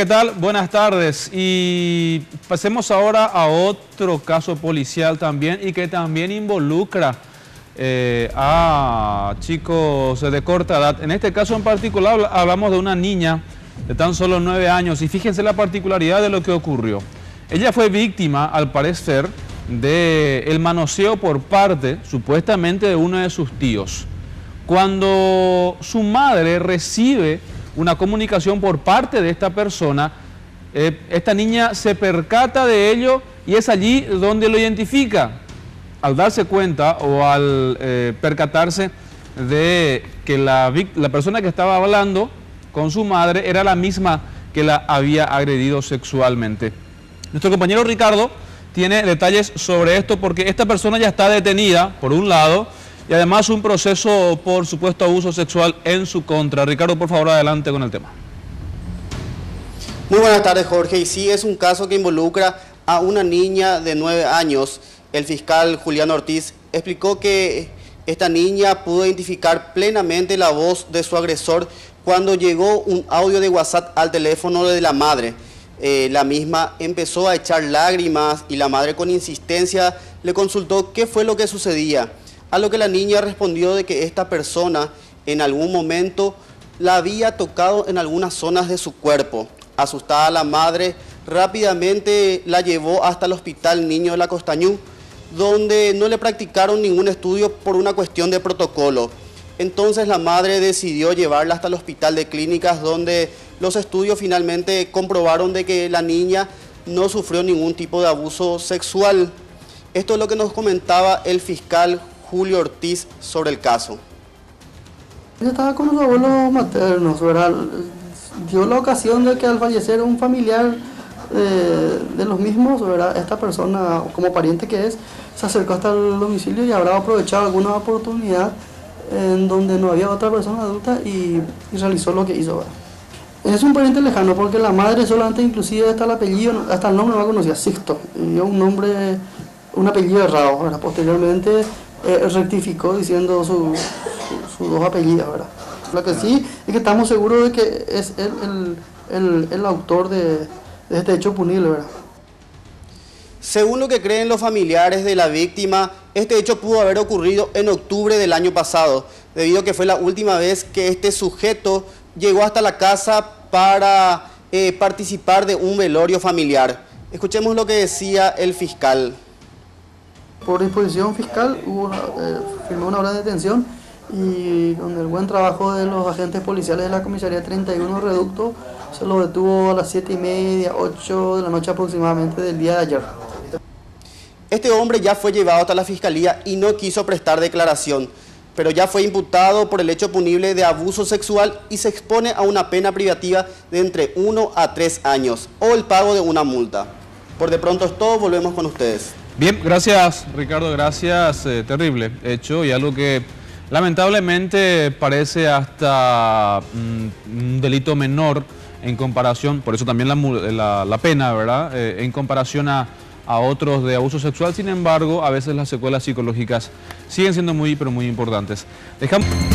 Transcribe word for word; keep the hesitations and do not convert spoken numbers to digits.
¿qué tal? Buenas tardes. Y pasemos ahora a otro caso policial también y que también involucra eh, a chicos de corta edad. En este caso en particular hablamos de una niña de tan solo nueve años y fíjense la particularidad de lo que ocurrió. Ella fue víctima, al parecer, del manoseo por parte, supuestamente, de uno de sus tíos. Cuando su madre recibe una comunicación por parte de esta persona, eh, esta niña se percata de ello y es allí donde lo identifica. Al darse cuenta o al eh, percatarse de que la, la persona que estaba hablando con su madre era la misma que la había agredido sexualmente. Nuestro compañero Ricardo tiene detalles sobre esto porque esta persona ya está detenida, por un lado, y además un proceso por supuesto abuso sexual en su contra. Ricardo, por favor, adelante con el tema. Muy buenas tardes, Jorge. Y sí, es un caso que involucra a una niña de nueve años. El fiscal Julián Ortiz explicó que esta niña pudo identificar plenamente la voz de su agresor cuando llegó un audio de WhatsApp al teléfono de la madre. Eh, la misma empezó a echar lágrimas y la madre con insistencia le consultó qué fue lo que sucedía. A lo que la niña respondió de que esta persona en algún momento la había tocado en algunas zonas de su cuerpo. Asustada la madre rápidamente la llevó hasta el Hospital Niño de la Costañú, donde no le practicaron ningún estudio por una cuestión de protocolo. Entonces la madre decidió llevarla hasta el Hospital de Clínicas, donde los estudios finalmente comprobaron de que la niña no sufrió ningún tipo de abuso sexual. Esto es lo que nos comentaba el fiscal Julio Ortiz sobre el caso. Ella estaba con los abuelos maternos, ¿verdad? Dio la ocasión de que al fallecer un familiar eh, de los mismos, ¿verdad? Esta persona, como pariente que es, se acercó hasta el domicilio y habrá aprovechado alguna oportunidad en donde no había otra persona adulta y, y realizó lo que hizo, ¿verdad? Es un pariente lejano porque la madre solamente, inclusive hasta el apellido, hasta el nombre no la conocía, Sixto, y dio un nombre, un apellido errado, ¿verdad? Posteriormente eh, rectificó diciendo sus su, su dos apellidos, ¿verdad? Lo que sí es que estamos seguros de que es él el, el, el autor de, de este hecho punible, ¿verdad? Según lo que creen los familiares de la víctima, este hecho pudo haber ocurrido en octubre del año pasado, debido a que fue la última vez que este sujeto llegó hasta la casa para eh, participar de un velorio familiar. Escuchemos lo que decía el fiscal. Por disposición fiscal hubo una, eh, firmó una orden de detención y con el buen trabajo de los agentes policiales de la comisaría treinta y uno Reducto se lo detuvo a las siete y media, ocho de la noche aproximadamente del día de ayer. Este hombre ya fue llevado hasta la fiscalía y no quiso prestar declaración, pero ya fue imputado por el hecho punible de abuso sexual y se expone a una pena privativa de entre uno a tres años o el pago de una multa. Por de pronto es todo, volvemos con ustedes. Bien, gracias Ricardo, gracias. Eh, terrible hecho y algo que lamentablemente parece hasta mm, un delito menor en comparación, por eso también la, la, la pena, ¿verdad? Eh, en comparación a, a otros de abuso sexual. Sin embargo, a veces las secuelas psicológicas siguen siendo muy, pero muy importantes. Dejamos...